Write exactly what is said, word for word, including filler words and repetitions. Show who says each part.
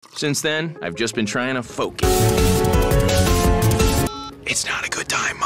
Speaker 1: Since then, I've just been trying to focus. It's not a good time, Mom.